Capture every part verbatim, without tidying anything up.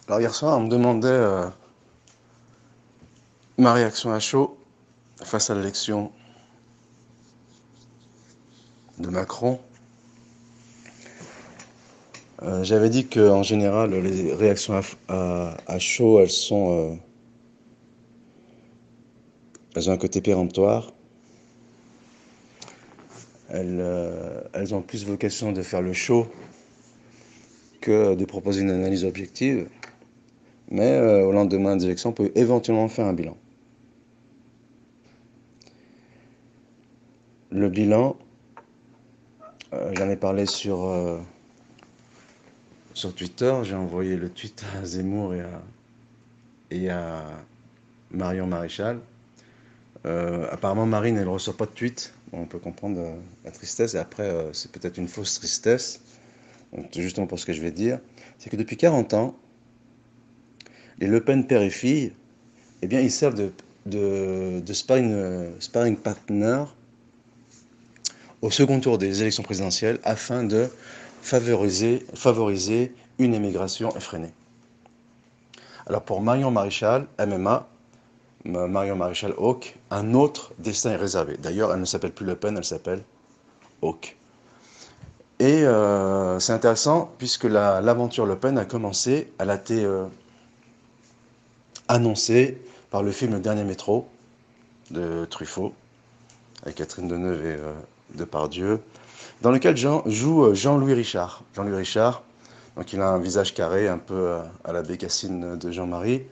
Alors hier soir, on me demandait euh, ma réaction à chaud face à l'élection de Macron. Euh, j'avais dit qu'en général, les réactions à, à- à chaud, elles sont, euh, elles ont un côté péremptoire. Elles, euh, elles ont plus vocation de faire le show que de proposer une analyse objective. Mais euh, au lendemain des élections, on peut éventuellement faire un bilan. Le bilan, euh, j'en ai parlé sur, euh, sur Twitter. J'ai envoyé le tweet à Zemmour et à, et à Marion Maréchal. Euh, apparemment, Marine, elle ne reçoit pas de tweet. Bon, on peut comprendre euh, la tristesse. Et après, euh, c'est peut-être une fausse tristesse. Donc, justement pour ce que je vais dire, c'est que depuis quarante ans, les Le Pen père et fille, eh bien, ils servent de, de, de sparring, euh, sparring partner au second tour des élections présidentielles afin de favoriser, favoriser une émigration effrénée. Alors pour Marion Maréchal, M M A, Marion Maréchal Hawk, un autre destin est réservé. D'ailleurs, elle ne s'appelle plus Le Pen, elle s'appelle Hawk. Et euh, c'est intéressant puisque la- l'aventure Le Pen a commencé, elle a été euh, annoncée par le film Le Dernier Métro de Truffaut, avec Catherine Deneuve et euh, Depardieu, dans lequel Jean, joue euh, Jean-Louis Richard. Jean-Louis Richard, donc il a un visage carré, un peu euh, à la bécassine de Jean-Marie.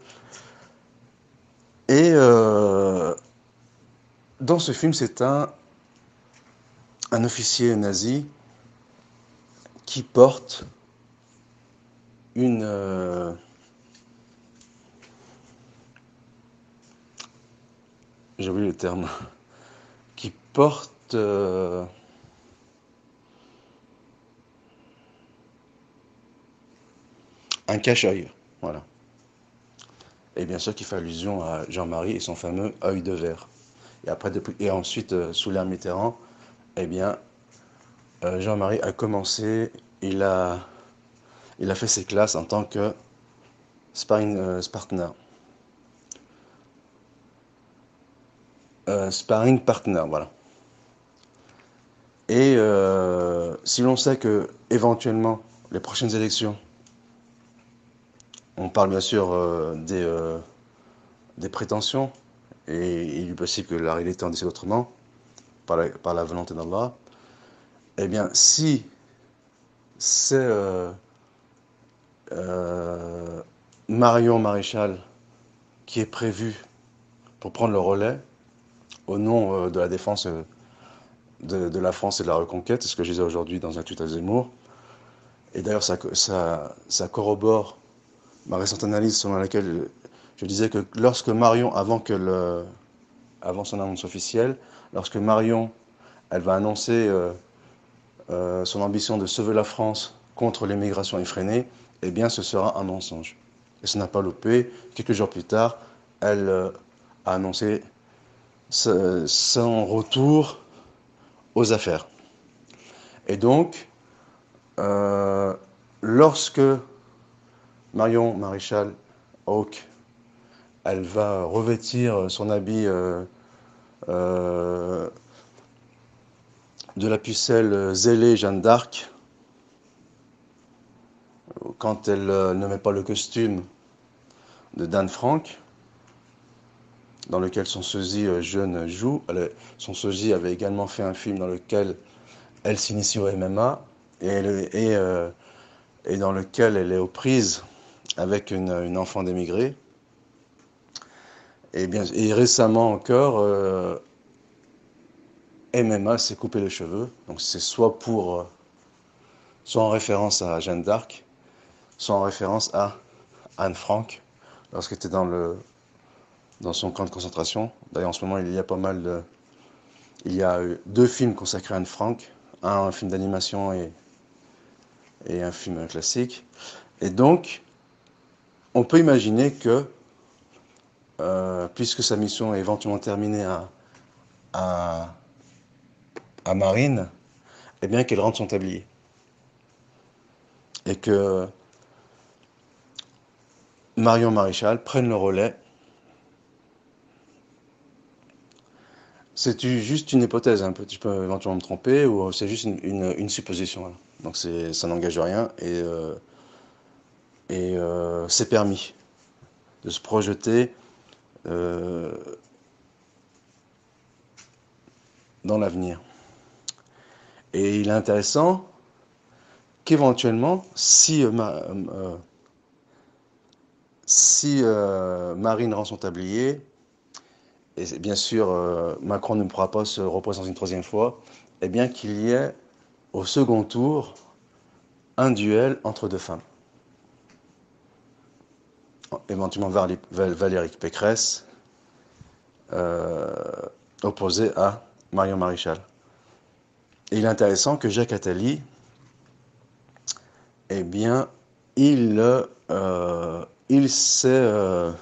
Et euh, dans ce film, c'est un, un officier nazi qui porte une... Euh, j'ai oublié le terme. Qui porte... Euh, un cache-œil. Voilà. Et bien sûr qui fait allusion à Jean-Marie et son fameux œil de verre. Et, après, depuis, et ensuite, euh, sous l'ère Mitterrand, eh bien, euh, Jean-Marie a commencé, il a, il a fait ses classes en tant que sparring euh, partner. Euh, sparring partner, voilà. Et euh, si l'on sait que éventuellement les prochaines élections, on parle bien sûr euh, des, euh, des prétentions, et il est possible que la réalité en décide autrement, par la, par la volonté d'Allah, eh bien, si c'est euh, euh, Marion Maréchal qui est prévu pour prendre le relais au nom euh, de la défense euh, de, de la France et de la reconquête, c'est ce que je disais aujourd'hui dans un tweet à Zemmour. Et d'ailleurs, ça, ça, ça corrobore ma récente analyse selon laquelle je disais que lorsque Marion, avant, que le, avant son annonce officielle, lorsque Marion, elle va annoncer euh, euh, son ambition de sauver la France contre l'immigration effrénée, eh bien ce sera un mensonge. Et ça n'a pas loupé. Quelques jours plus tard, elle euh, a annoncé ce, son retour aux affaires. Et donc, euh, lorsque Marion Maréchal Hawk, elle va revêtir son habit euh, euh, de la pucelle zélée Jeanne d'Arc, quand elle euh, ne met pas le costume de Dan Frank, dans lequel son sosie euh, jeune joue. Elle, son sosie avait également fait un film dans lequel elle s'initie au M M A et, elle, et, euh, et dans lequel elle est aux prises avec une, une enfant d'émigré. Et, bien, et récemment encore, euh, M M A s'est coupé les cheveux. Donc c'est soit pour, euh, soit en référence à Jeanne d'Arc, soit en référence à Anne Frank, lorsqu'elle était dans, le, dans son camp de concentration. D'ailleurs, en ce moment, il y a pas mal de... Il y a deux films consacrés à Anne Frank, un, un film d'animation et, et un film classique. Et donc, on peut imaginer que, euh, puisque sa mission est éventuellement terminée à, à, à Marine, eh bien qu'elle rentre son tablier. Et que Marion Maréchal prenne le relais. C'est juste une hypothèse, hein. Je peux éventuellement me tromper, ou c'est juste une, une, une supposition. Voilà. Donc ça n'engage rien, et, euh, et euh, c'est permis de se projeter euh, dans l'avenir. Et il est intéressant qu'éventuellement, si, euh, ma, euh, si euh, Marine rend son tablier, et bien sûr euh, Macron ne pourra pas se représenter une troisième fois, eh bien qu'il y ait au second tour un duel entre deux femmes. Éventuellement Valérie Pécresse, euh, opposée à Marion Maréchal. Et il est intéressant que Jacques Attali, eh bien, il, euh, il s'est euh,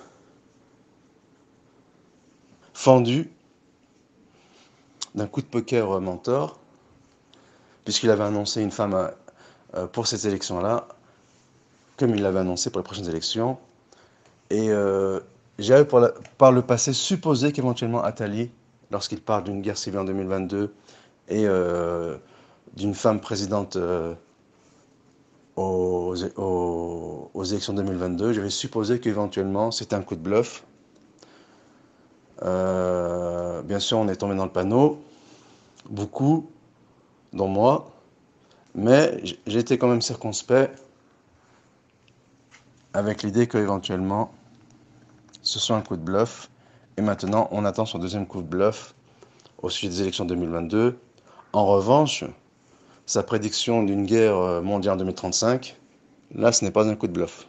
fendu d'un coup de poker mentor, puisqu'il avait annoncé une femme euh, pour cette élection-là, comme il l'avait annoncé pour les prochaines élections. Et euh, j'avais par le passé supposé qu'éventuellement Attali, lorsqu'il parle d'une guerre civile en deux mille vingt-deux et euh, d'une femme présidente euh, aux, aux, aux élections deux mille vingt-deux, j'avais supposé qu'éventuellement c'était un coup de bluff. Euh, bien sûr, on est tombé dans le panneau, beaucoup, dont moi, mais j'étais quand même circonspect avec l'idée qu'éventuellement ce soit un coup de bluff. Et maintenant, on attend son deuxième coup de bluff au sujet des élections deux mille vingt-deux. En revanche, sa prédiction d'une guerre mondiale en deux mille trente-cinq, là, ce n'est pas un coup de bluff.